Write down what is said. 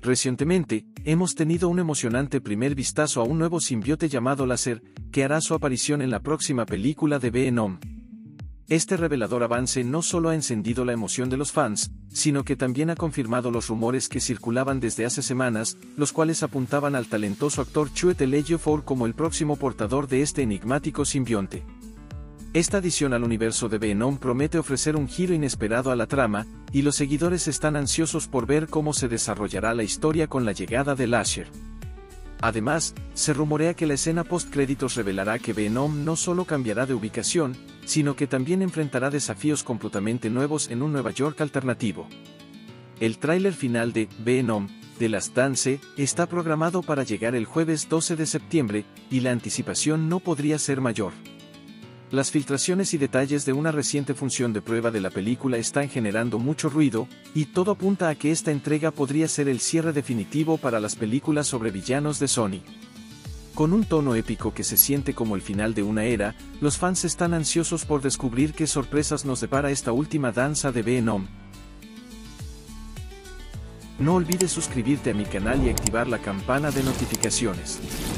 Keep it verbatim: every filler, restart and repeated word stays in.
Recientemente, hemos tenido un emocionante primer vistazo a un nuevo simbionte llamado Láser, que hará su aparición en la próxima película de Venom. Este revelador avance no solo ha encendido la emoción de los fans, sino que también ha confirmado los rumores que circulaban desde hace semanas, los cuales apuntaban al talentoso actor Chiwetel Ejiofor como el próximo portador de este enigmático simbionte. Esta adición al universo de Venom promete ofrecer un giro inesperado a la trama, y los seguidores están ansiosos por ver cómo se desarrollará la historia con la llegada de Láser. Además, se rumorea que la escena post-créditos revelará que Venom no solo cambiará de ubicación, sino que también enfrentará desafíos completamente nuevos en un Nueva York alternativo. El tráiler final de Venom, The Last Dance, está programado para llegar el jueves doce de septiembre, y la anticipación no podría ser mayor. Las filtraciones y detalles de una reciente función de prueba de la película están generando mucho ruido, y todo apunta a que esta entrega podría ser el cierre definitivo para las películas sobre villanos de Sony. Con un tono épico que se siente como el final de una era, los fans están ansiosos por descubrir qué sorpresas nos depara esta última danza de Venom. No olvides suscribirte a mi canal y activar la campana de notificaciones.